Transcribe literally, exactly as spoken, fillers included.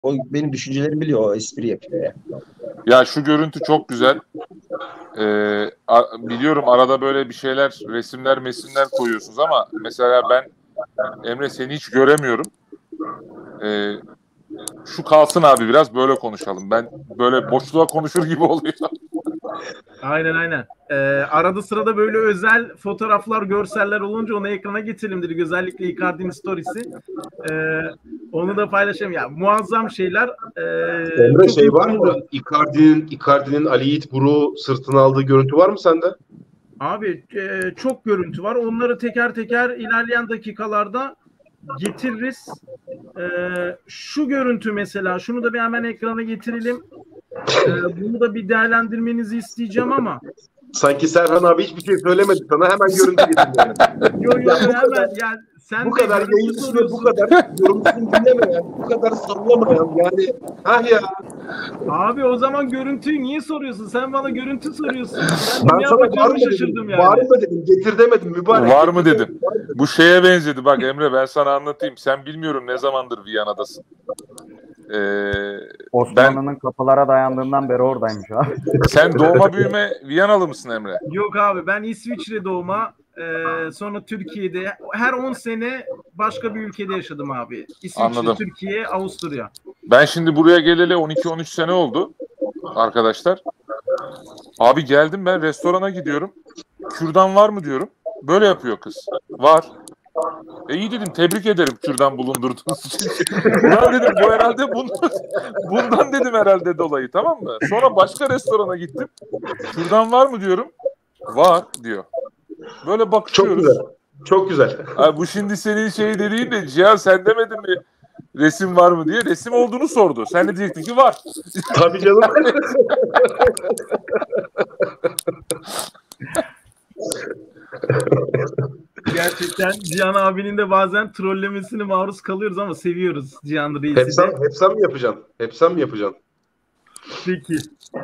O benim düşüncelerimi biliyor. O espri yapıyor ya. Ya şu görüntü çok güzel. Ee, a- biliyorum arada böyle bir şeyler, resimler, mesimler koyuyorsunuz ama mesela ben Emre seni hiç göremiyorum. Ee, şu kalsın abi biraz böyle konuşalım. Ben böyle boşluğa konuşur gibi oluyor. Aynen aynen. Ee, arada sırada böyle özel fotoğraflar, görseller olunca onu ekrana getirelim dedik. Özellikle Icardi'nin storiesi. Ee, onu da paylaşayım. Ya muazzam şeyler. Ee, Emre çok şey var mutlu mı? oluyoruz. Icardi'nin Icardi'nin Ali Yiğit Buru sırtına aldığı görüntü var mı sende? Abi e, çok görüntü var. Onları teker teker ilerleyen dakikalarda getiririz. Ee, şu görüntü mesela, şunu da bir hemen ekrana getirelim. Ee, bunu da bir değerlendirmenizi isteyeceğim ama Sanki Serhan abi hiçbir şey söylemedi sana, hemen görüntü getirdi yani. yo yo yo hemen yani sen Bu de kadar görüntü yayın içinde bu soruyorsun. kadar yorumsuz dinlemeyen, bu kadar sallamayan yani. Ha ya. Abi o zaman görüntüyü niye soruyorsun? Sen bana görüntü soruyorsun. Ben, Ben ne sana var yapacağımı mı şaşırdım dedim, yani. var mı dedim, getir demedim mübarek. Var mı getir dedim. Bu şeye benzedi. Bak Emre ben sana anlatayım. Sen bilmiyorum ne zamandır Viyana'dasın. Ee, ben Osmanlı'nın kapılara dayandığından beri oradaymış abi. sen doğma büyüme Viyanalı mısın Emre? Yok abi ben İsviçre doğma, e, sonra Türkiye'de her on sene başka bir ülkede yaşadım abi. İsviçre, Anladım. Türkiye, Avusturya. Ben şimdi buraya geleli on iki on üç sene oldu arkadaşlar. Abi geldim ben restorana gidiyorum. Kürdan var mı diyorum. Böyle yapıyor kız. Var. E iyi dedim tebrik ederim kürdan bulundurduğunuz için. Ulan dedim bu herhalde bundan, bundan dedim herhalde dolayı tamam mı? Sonra başka restorana gittim. Kürdan var mı diyorum. Var diyor. Böyle Çok bakışıyoruz. güzel. Çok güzel. Abi bu şimdi senin şey dediğin de Cihan sen demedin mi resim var mı diye. Resim olduğunu sordu. Sen de diyecektin ki var. Tabii canım. Gerçekten Cihan abinin de bazen trollemesine maruz kalıyoruz ama seviyoruz Cihan Hep Reis'i sen, de. hep sen mi yapacaksın? Hep sen mi yapacaksın? Peki.